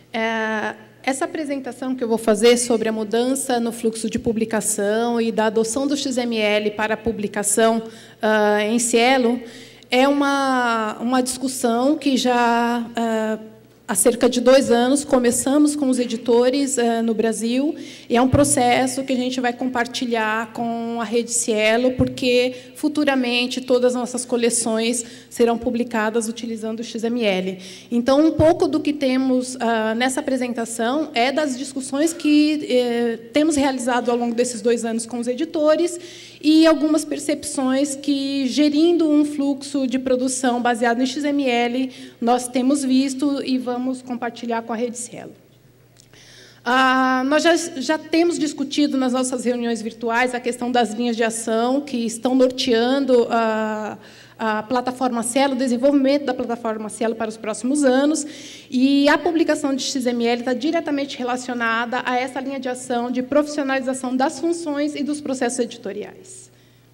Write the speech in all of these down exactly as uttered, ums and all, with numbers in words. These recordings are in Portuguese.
É, essa apresentação que eu vou fazer sobre a mudança no fluxo de publicação e da adoção do X M L para a publicação uh, em Cielo é uma, uma discussão que já, uh, há cerca de dois anos, começamos com os editores uh, no Brasil, e é um processo que a gente vai compartilhar com a Rede Cielo, porque, futuramente, todas as nossas coleções serão publicadas utilizando o X M L. Então, um pouco do que temos uh, nessa apresentação é das discussões que eh, temos realizado ao longo desses dois anos com os editores e algumas percepções que, gerindo um fluxo de produção baseado em X M L, nós temos visto e vamos compartilhar com a Rede Cielo. Ah, nós já, já temos discutido nas nossas reuniões virtuais a questão das linhas de ação que estão norteando a, a plataforma Cielo, o desenvolvimento da plataforma Cielo para os próximos anos, e a publicação de X M L está diretamente relacionada a essa linha de ação de profissionalização das funções e dos processos editoriais.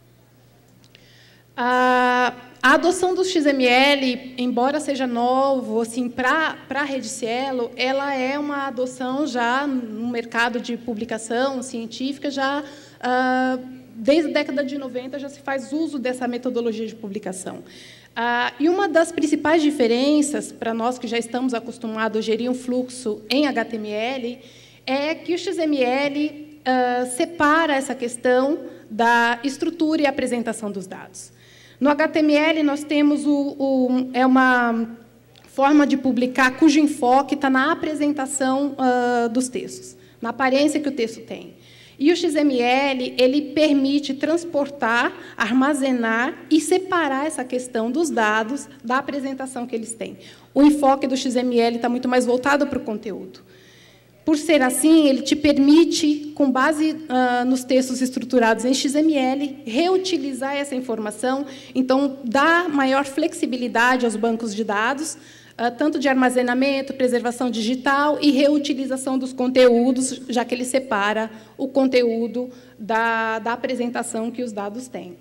A, a adoção do X M L, embora seja novo assim, para a Rede Cielo, ela é uma adoção já no mercado de publicação científica, já ah, desde a década de noventa já se faz uso dessa metodologia de publicação. Ah, e uma das principais diferenças, para nós que já estamos acostumados a gerir um fluxo em H T M L, é que o X M L ah, separa essa questão da estrutura e apresentação dos dados. No H T M L, nós temos o, o, é uma forma de publicar cujo enfoque está na apresentação uh, dos textos, na aparência que o texto tem. E o X M L ele permite transportar, armazenar e separar essa questão dos dados da apresentação que eles têm. O enfoque do X M L está muito mais voltado para o conteúdo. Por ser assim, ele te permite, com base uh, nos textos estruturados em X M L, reutilizar essa informação, então, dá maior flexibilidade aos bancos de dados, uh, tanto de armazenamento, preservação digital e reutilização dos conteúdos, já que ele separa o conteúdo da, da apresentação que os dados têm.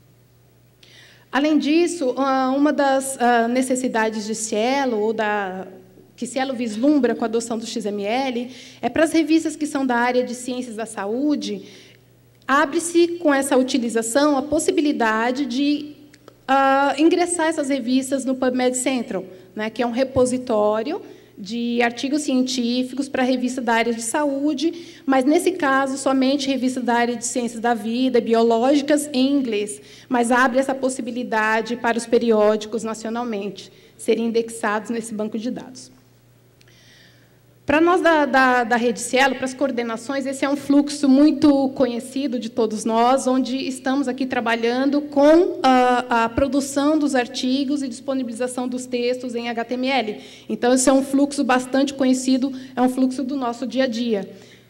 Além disso, uh, uma das uh, necessidades de Cielo, ou da que Cielo vislumbra com a adoção do X M L, é para as revistas que são da área de ciências da saúde, abre-se, com essa utilização, a possibilidade de uh, ingressar essas revistas no PubMed Central, né, que é um repositório de artigos científicos para a revista da área de saúde, mas, nesse caso, somente revista da área de ciências da vida, biológicas, em inglês, mas abre essa possibilidade para os periódicos nacionalmente serem indexados nesse banco de dados. Para nós da, da, da Rede Cielo, para as coordenações, esse é um fluxo muito conhecido de todos nós, onde estamos aqui trabalhando com a, a produção dos artigos e disponibilização dos textos em H T M L. Então, esse é um fluxo bastante conhecido, é um fluxo do nosso dia a dia.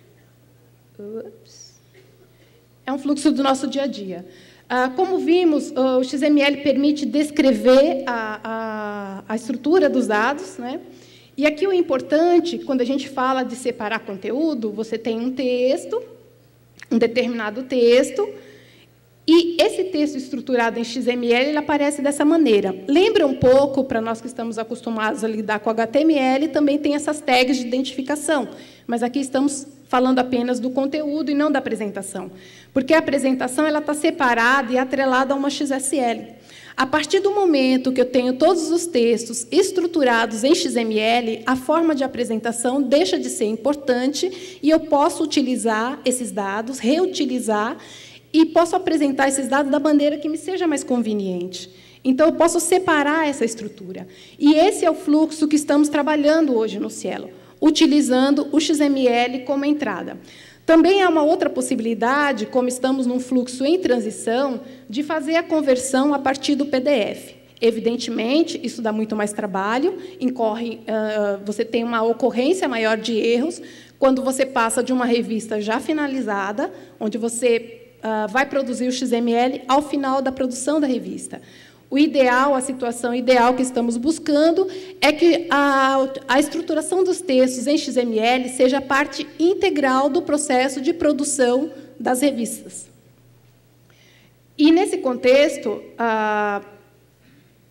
Ups. É um fluxo do nosso dia a dia. Como vimos, o X M L permite descrever a, a, a estrutura dos dados, né? E aqui o importante, quando a gente fala de separar conteúdo, você tem um texto, um determinado texto, e esse texto estruturado em X M L ele aparece dessa maneira. Lembra um pouco, para nós que estamos acostumados a lidar com H T M L, também tem essas tags de identificação, mas aqui estamos falando apenas do conteúdo e não da apresentação, porque a apresentação ela está separada e atrelada a uma X S L. A partir do momento que eu tenho todos os textos estruturados em X M L, a forma de apresentação deixa de ser importante e eu posso utilizar esses dados, reutilizar, e posso apresentar esses dados da maneira que me seja mais conveniente. Então, eu posso separar essa estrutura. E esse é o fluxo que estamos trabalhando hoje no Cielo, utilizando o X M L como entrada. Também há uma outra possibilidade, como estamos num fluxo em transição, de fazer a conversão a partir do P D F. Evidentemente, isso dá muito mais trabalho, incorre, uh, você tem uma ocorrência maior de erros, quando você passa de uma revista já finalizada, onde você uh, vai produzir o X M L ao final da produção da revista. O ideal, a situação ideal que estamos buscando é que a, a estruturação dos textos em X M L seja parte integral do processo de produção das revistas. E, nesse contexto, ah,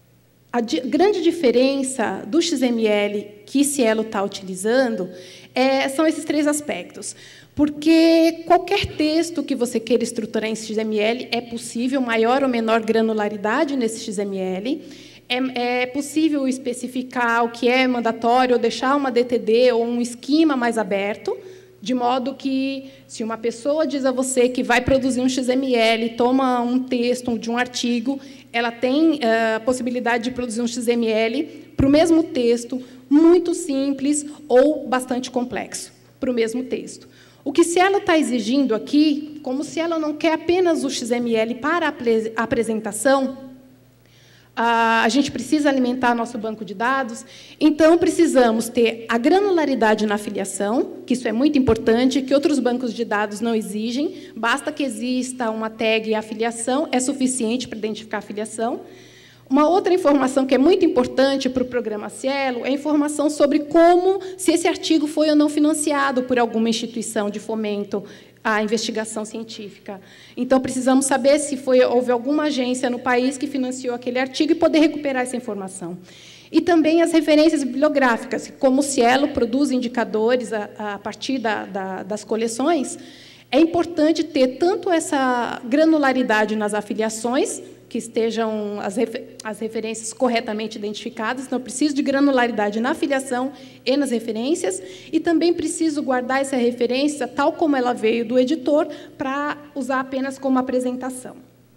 A di grande diferença do X M L que Cielo está utilizando é, são esses três aspectos. Porque qualquer texto que você queira estruturar em X M L é possível, maior ou menor granularidade nesse X M L. É, é possível especificar o que é mandatório, ou deixar uma D T D ou um esquema mais aberto, de modo que, se uma pessoa diz a você que vai produzir um X M L, toma um texto de um artigo, ela tem a possibilidade de produzir um X M L para o mesmo texto, muito simples ou bastante complexo, para o mesmo texto. O que Cielo está exigindo aqui, como Cielo não quer apenas o X M L para a apresentação, a gente precisa alimentar nosso banco de dados, então precisamos ter a granularidade na afiliação, que isso é muito importante, que outros bancos de dados não exigem, basta que exista uma tag afiliação, é suficiente para identificar a afiliação. Uma outra informação que é muito importante para o programa Cielo é a informação sobre como, se esse artigo foi ou não financiado por alguma instituição de fomento à investigação científica. Então, precisamos saber se foi, houve alguma agência no país que financiou aquele artigo e poder recuperar essa informação. E também as referências bibliográficas, como o Cielo produz indicadores a, a partir da, da, das coleções, é importante ter tanto essa granularidade nas afiliações, que estejam as, refer as referências corretamente identificadas, então, eu preciso de granularidade na afiliação e nas referências, e também preciso guardar essa referência, tal como ela veio do editor, para usar apenas como apresentação.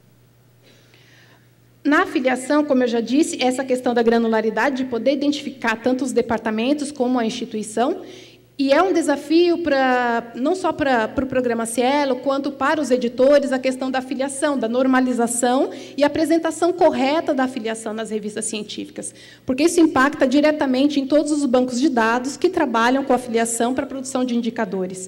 Na afiliação, como eu já disse, essa questão da granularidade, de poder identificar tanto os departamentos como a instituição, e é um desafio para, não só para, para o programa Cielo, quanto para os editores, a questão da afiliação, da normalização e apresentação correta da afiliação nas revistas científicas, porque isso impacta diretamente em todos os bancos de dados que trabalham com afiliação para a produção de indicadores.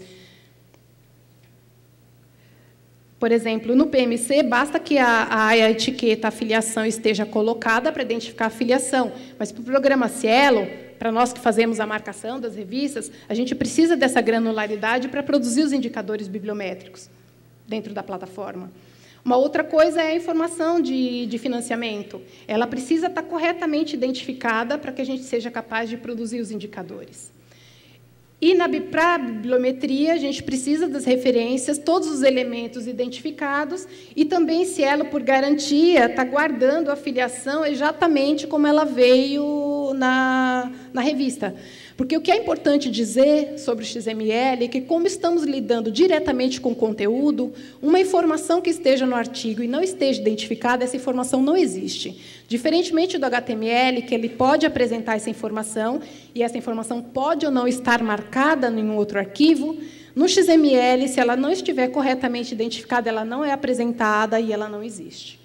Por exemplo, no P M C, basta que a, a etiqueta afiliação esteja colocada para identificar a afiliação, mas para o programa Cielo, para nós que fazemos a marcação das revistas, a gente precisa dessa granularidade para produzir os indicadores bibliométricos dentro da plataforma. Uma outra coisa é a informação de, de financiamento. Ela precisa estar corretamente identificada para que a gente seja capaz de produzir os indicadores. E para a bibliometria, a gente precisa das referências, todos os elementos identificados, e também Cielo, por garantia, está guardando a afiliação exatamente como ela veio na, na revista. Porque o que é importante dizer sobre o X M L é que, como estamos lidando diretamente com o conteúdo, uma informação que esteja no artigo e não esteja identificada, essa informação não existe. Diferentemente do H T M L, que ele pode apresentar essa informação, e essa informação pode ou não estar marcada em um outro arquivo, no X M L, se ela não estiver corretamente identificada, ela não é apresentada e ela não existe.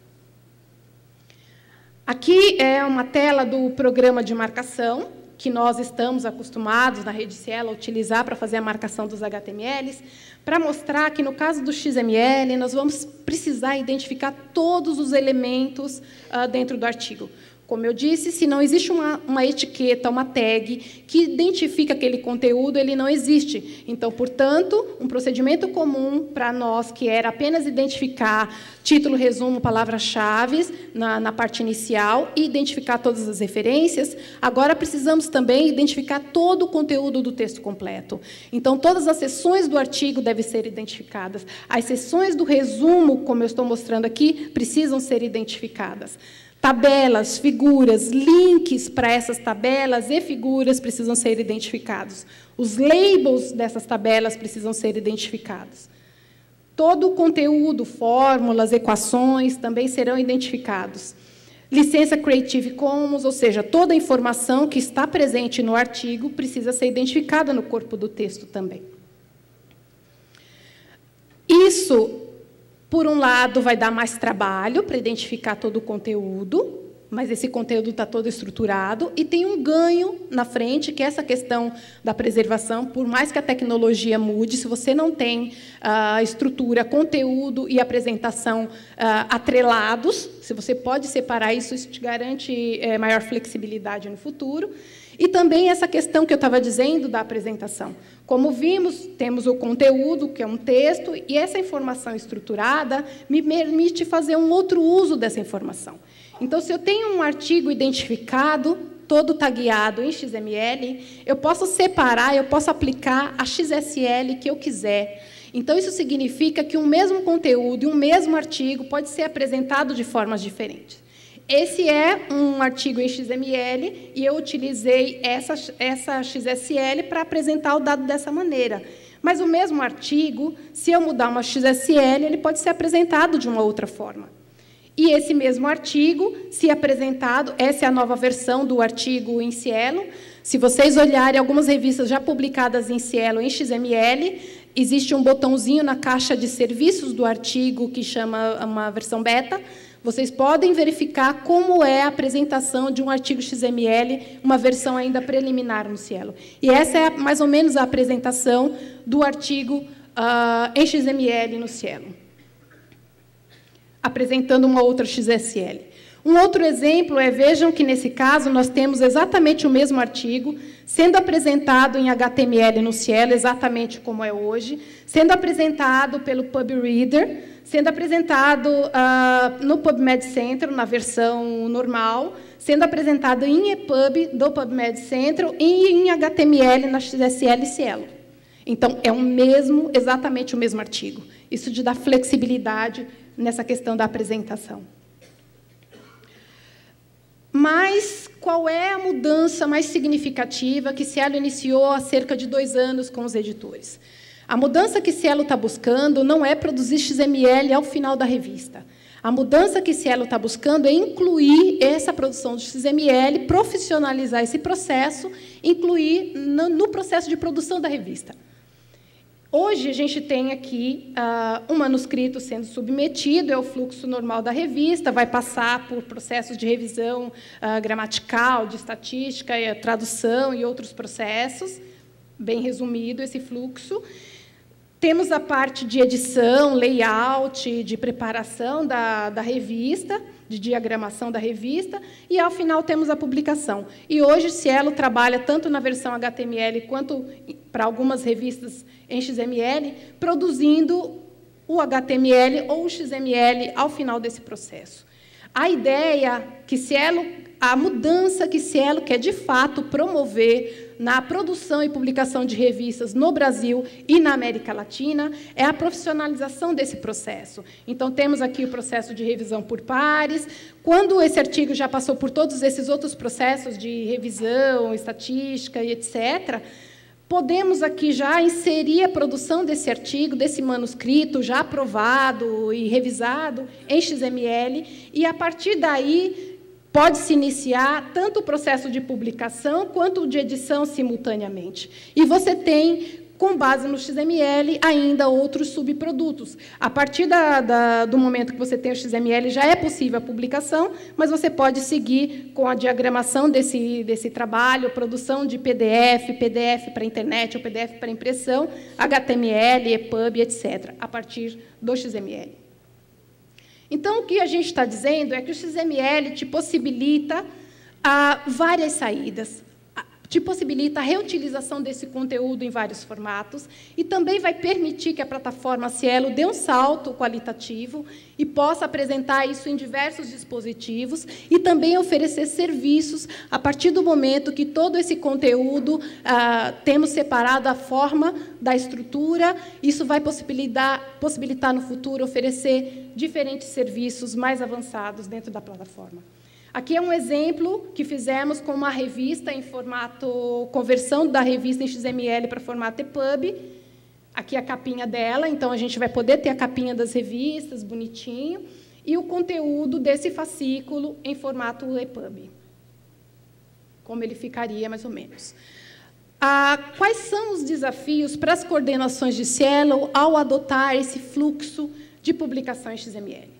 Aqui é uma tela do programa de marcação, que nós estamos acostumados na rede Cielo a utilizar para fazer a marcação dos H T M Ls, para mostrar que, no caso do X M L, nós vamos precisar identificar todos os elementos uh, dentro do artigo. Como eu disse, se não existe uma, uma etiqueta, uma tag que identifica aquele conteúdo, ele não existe. Então, portanto, um procedimento comum para nós, que era apenas identificar título, resumo, palavras-chave na, na parte inicial e identificar todas as referências, agora precisamos também identificar todo o conteúdo do texto completo. Então, todas as seções do artigo devem ser identificadas. As seções do resumo, como eu estou mostrando aqui, precisam ser identificadas. Tabelas, figuras, links para essas tabelas e figuras precisam ser identificados. Os labels dessas tabelas precisam ser identificados. Todo o conteúdo, fórmulas, equações, também serão identificados. Licença Creative Commons, ou seja, toda a informação que está presente no artigo precisa ser identificada no corpo do texto também. Isso, por um lado, vai dar mais trabalho para identificar todo o conteúdo, mas esse conteúdo está todo estruturado, e tem um ganho na frente, que é essa questão da preservação. Por mais que a tecnologia mude, se você não tem a uh, estrutura, conteúdo e apresentação uh, atrelados, se você pode separar isso, isso te garante é, maior flexibilidade no futuro. E também essa questão que eu estava dizendo da apresentação. Como vimos, temos o conteúdo, que é um texto, e essa informação estruturada me permite fazer um outro uso dessa informação. Então, se eu tenho um artigo identificado, todo tagueado em X M L, eu posso separar, eu posso aplicar a X S L que eu quiser. Então, isso significa que um mesmo conteúdo e um mesmo artigo pode ser apresentado de formas diferentes. Esse é um artigo em X M L e eu utilizei essa, essa X S L para apresentar o dado dessa maneira. Mas o mesmo artigo, se eu mudar uma X S L, ele pode ser apresentado de uma outra forma. E esse mesmo artigo, se apresentado, essa é a nova versão do artigo em Cielo. Se vocês olharem algumas revistas já publicadas em Cielo em X M L, existe um botãozinho na caixa de serviços do artigo que chama uma versão beta. Vocês podem verificar como é a apresentação de um artigo X M L, uma versão ainda preliminar no Cielo. E essa é mais ou menos a apresentação do artigo uh, em X M L no Cielo, apresentando uma outra X S L. Um outro exemplo é, vejam que, nesse caso, nós temos exatamente o mesmo artigo, sendo apresentado em H T M L no Cielo, exatamente como é hoje, sendo apresentado pelo PubReader, sendo apresentado uh, no PubMed Central, na versão normal, sendo apresentado em EPUB do PubMed Central e em H T M L na X S L Cielo. Então, é o mesmo, exatamente o mesmo artigo. Isso de dar flexibilidade nessa questão da apresentação. Mas qual é a mudança mais significativa que Cielo iniciou há cerca de dois anos com os editores? A mudança que Cielo está buscando não é produzir X M L ao final da revista. A mudança que Cielo está buscando é incluir essa produção de X M L, profissionalizar esse processo, incluir no, no processo de produção da revista. Hoje, a gente tem aqui uh, um manuscrito sendo submetido, é o fluxo normal da revista, vai passar por processos de revisão uh, gramatical, de estatística, e tradução e outros processos, bem resumido esse fluxo. Temos a parte de edição, layout, de preparação da, da revista, de diagramação da revista, e, ao final, temos a publicação. E, hoje, Cielo trabalha tanto na versão H T M L quanto para algumas revistas em X M L, produzindo o H T M L ou o X M L ao final desse processo. A ideia que Cielo, a mudança que Cielo quer, de fato, promover na produção e publicação de revistas no Brasil e na América Latina é a profissionalização desse processo. Então, temos aqui o processo de revisão por pares. Quando esse artigo já passou por todos esses outros processos de revisão, estatística e etcétera, podemos aqui já inserir a produção desse artigo, desse manuscrito já aprovado e revisado em X M L, e, a partir daí, pode-se iniciar tanto o processo de publicação quanto o de edição simultaneamente. E você tem, com base no X M L, ainda outros subprodutos. A partir da, da, do momento que você tem o X M L, já é possível a publicação, mas você pode seguir com a diagramação desse, desse trabalho, produção de P D F, P D F para internet ou P D F para impressão, H T M L, EPUB, etcétera, a partir do X M L. Então, o que a gente está dizendo é que o X M L te possibilita ah, várias saídas, te possibilita a reutilização desse conteúdo em vários formatos e também vai permitir que a plataforma Cielo dê um salto qualitativo e possa apresentar isso em diversos dispositivos e também oferecer serviços a partir do momento que todo esse conteúdo ah, temos separado a forma da estrutura. Isso vai possibilitar, possibilitar no futuro oferecer diferentes serviços mais avançados dentro da plataforma. Aqui é um exemplo que fizemos com uma revista em formato, conversão da revista em X M L para formato EPUB. Aqui a capinha dela, então a gente vai poder ter a capinha das revistas, bonitinho, e o conteúdo desse fascículo em formato EPUB. Como ele ficaria, mais ou menos. Ah, quais são os desafios para as coordenações de Cielo ao adotar esse fluxo de publicação em X M L?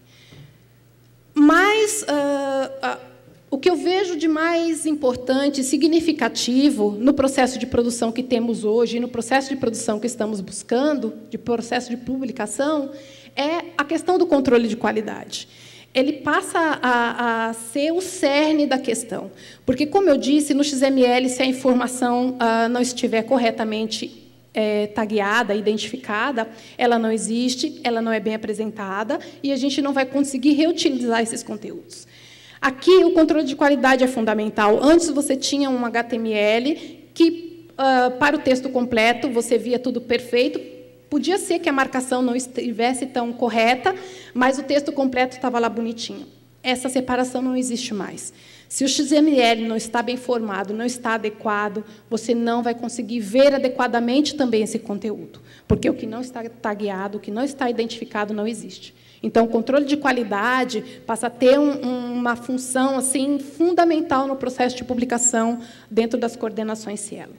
Mas uh, uh, o que eu vejo de mais importante e significativo no processo de produção que temos hoje, no processo de produção que estamos buscando, de processo de publicação, é a questão do controle de qualidade. Ele passa a, a ser o cerne da questão. Porque, como eu disse, no X M L, se a informação uh, não estiver corretamente É, tagueada, identificada, ela não existe, ela não é bem apresentada, e a gente não vai conseguir reutilizar esses conteúdos. Aqui, o controle de qualidade é fundamental. Antes, você tinha um H T M L que, uh, para o texto completo, você via tudo perfeito. Podia ser que a marcação não estivesse tão correta, mas o texto completo estava lá bonitinho. Essa separação não existe mais. Se o X M L não está bem formado, não está adequado, você não vai conseguir ver adequadamente também esse conteúdo, porque o que não está tagueado, o que não está identificado, não existe. Então, o controle de qualidade passa a ter um, uma função assim, fundamental no processo de publicação dentro das coordenações Cielo.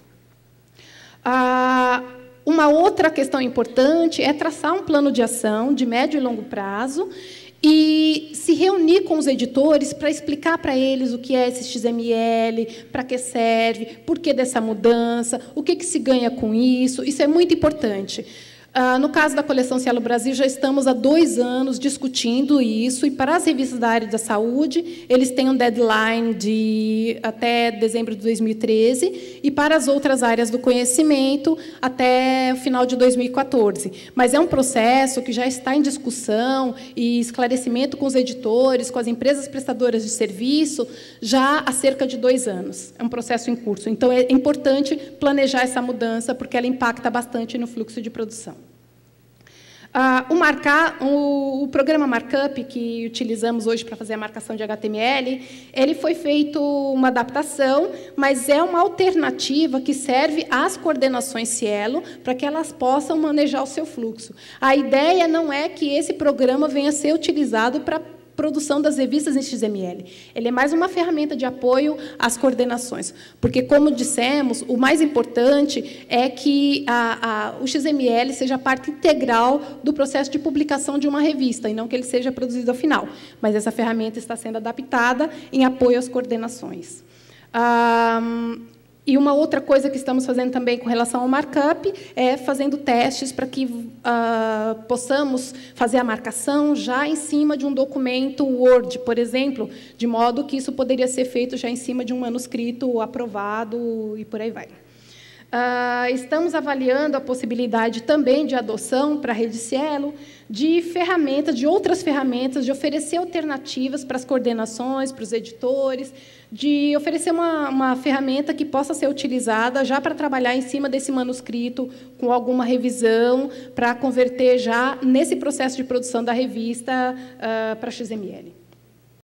Ah, uma outra questão importante é traçar um plano de ação de médio e longo prazo e se reunir com os editores para explicar para eles o que é esse X M L, para que serve, por que dessa mudança, o que, que se ganha com isso. Isso é muito importante. Ah, no caso da coleção Cielo Brasil, já estamos há dois anos discutindo isso, e para as revistas da área da saúde, eles têm um deadline de até dezembro de dois mil e treze, e para as outras áreas do conhecimento, até o final de dois mil e quatorze. Mas é um processo que já está em discussão e esclarecimento com os editores, com as empresas prestadoras de serviço, já há cerca de dois anos. É um processo em curso. Então, é importante planejar essa mudança, porque ela impacta bastante no fluxo de produção. Ah, o, marcar, o, o programa Markup, que utilizamos hoje para fazer a marcação de H T M L, ele foi feito uma adaptação, mas é uma alternativa que serve às coordenações Cielo para que elas possam manejar o seu fluxo. A ideia não é que esse programa venha a ser utilizado para produção das revistas em X M L. Ele é mais uma ferramenta de apoio às coordenações, porque, como dissemos, o mais importante é que a, a, o X M L seja parte integral do processo de publicação de uma revista, e não que ele seja produzido ao final. Mas essa ferramenta está sendo adaptada em apoio às coordenações. Ah, E uma outra coisa que estamos fazendo também com relação ao markup é fazendo testes para que uh, possamos fazer a marcação já em cima de um documento Word, por exemplo, de modo que isso poderia ser feito já em cima de um manuscrito aprovado e por aí vai. Uh, estamos avaliando a possibilidade também de adoção para a Rede Cielo de ferramentas, de outras ferramentas, de oferecer alternativas para as coordenações, para os editores, de oferecer uma, uma ferramenta que possa ser utilizada já para trabalhar em cima desse manuscrito, com alguma revisão, para converter já nesse processo de produção da revista uh, para X M L.